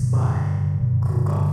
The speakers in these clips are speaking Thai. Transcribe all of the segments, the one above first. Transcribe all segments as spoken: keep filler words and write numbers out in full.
by ครูกอล์ฟ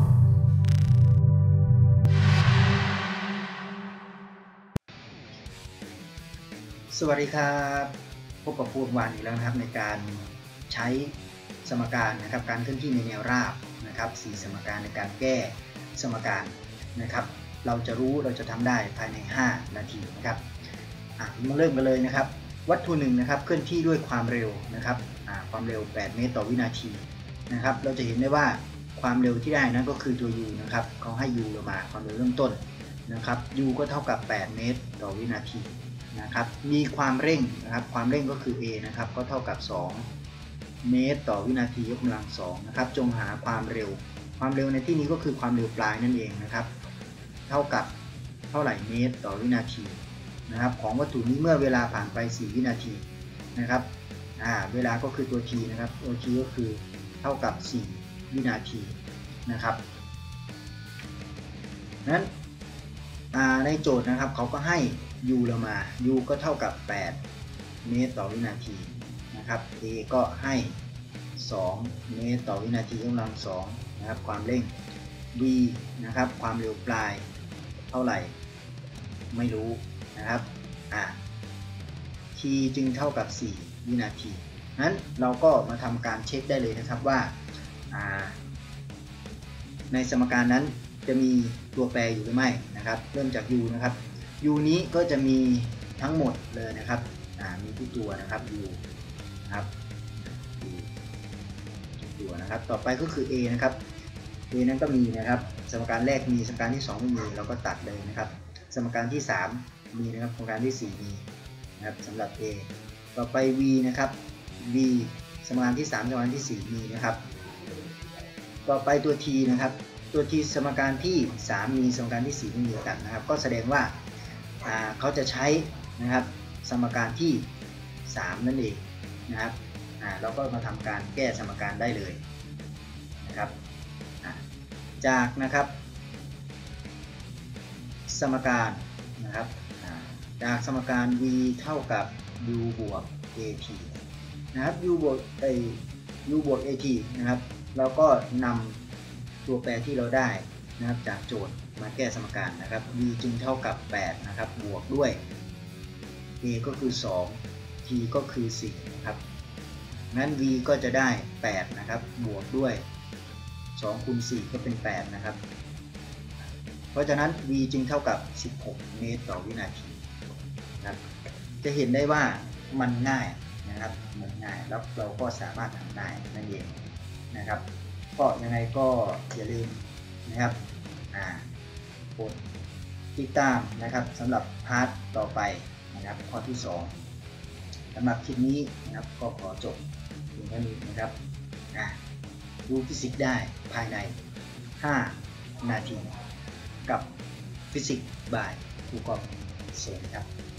สวัสดีครับพบกับครูวานอีกแล้วนะครับในการใช้สมการนะครับการเคลื่อนที่ในแนวราบนะครับสี่สมการในการแก้สมการนะครับเราจะรู้เราจะทำได้ภายในห้านาทีนะครับมาเริ่มกันเลยนะครับวัตถุหนึ่งนะครับเคลื่อนที่ด้วยความเร็วนะครับความเร็วแปดเมตรต่อวินาทีนะครับเราจะเห็นได้ว่าความเร็วที่ได้นั้นก็คือตัว u นะครับเขาให้ u เรามาความเร็วเริ่มต้นนะครับ u ก็เท่ากับแปดเมตรต่อวินาทีนะครับมีความเร่งนะครับความเร่งก็คือ a นะครับก็เท่ากับสองเมตรต่อวินาทียกกำลังสองนะครับจงหาความเร็วความเร็วในที่นี้ก็คือความเร็วปลายนั่นเองนะครับเท่ากับเท่าไหร่เมตรต่อวินาทีนะครับของวัตถุนี้เมื่อเวลาผ่านไปสี่วินาทีนะครับอ่าเวลาก็คือตัว t นะครับตัว t ก็คือเท่ากับสี่วินาทีนะครับนั้นในโจทย์นะครับเขาก็ให้ u เรามา u ก็เท่ากับแปดเมตรต่อวินาทีนะครับ a ก็ให้สองเมตรต่อวินาทียกกำลังสองนะครับความเร่ง v นะครับความเร็วปลายเท่าไหร่ไม่รู้นะครับอ่า t จึงเท่ากับสี่วินาทีนั้นเราก็มาทำการเช็คได้เลยนะครับว่าในสมการนั้นจะมีตัวแปรอยู่หรือไม่นะครับเริ่มจาก u นะครับ u นี้ก็จะมีทั้งหมดเลยนะครับมีทุกตัวนะครับ u นะครับทุกตัวนะครับต่อไปก็คือ a นะครับ a นั้นก็มีนะครับสมการแรกมีสมการที่สองไม่มีเราก็ตัดเลยนะครับสมการที่สามมีนะครับสมการที่สี่มีนะครับสำหรับ a ต่อไป v นะครับ v สมการที่สามสมการที่สี่มีนะครับต่อไปตัว t นะครับตัว t สมการที่สามมีสมการที่สี่ไม่มีกันนะครับก็แสดงว่าเขาจะใช้นะครับสมการที่สามนั่นเองนะครับเราก็มาทำการแก้สมการได้เลยนะครับจากนะครับสมการนะครับจากสมการ v เท่ากับ u บวก at นะครับ u บวกไอ u บวก at นะครับเราก็นำตัวแปรที่เราได้นะครับจากโจทย์มาแก้สมการนะครับ v จึงเท่ากับแปดนะครับบวกด้วย a ก็คือสอง t ก็คือสี่นะครับงั้น v ก็จะได้แปดนะครับบวกด้วยสองคูณสี่ก็เป็นแปดนะครับเพราะฉะนั้น v จึงเท่ากับสิบหกเมตรต่อวินาทีนะครับจะเห็นได้ว่ามันง่ายนะครับมันง่ายแล้วเราก็สามารถทำได้นั่นเองนะครับก็ยังไงก็อย่าลืมนะครับกดติดตามนะครับสำหรับพาร์ทต่อไปนะครับข้อที่สองสำหรับคลิปนี้นะครับก็ขอจบเพียงเท่านี้นะครับดูฟิสิกส์ได้ภายในห้านาทีกับฟิสิกส์บายครูกอล์ฟสวัสดีครับ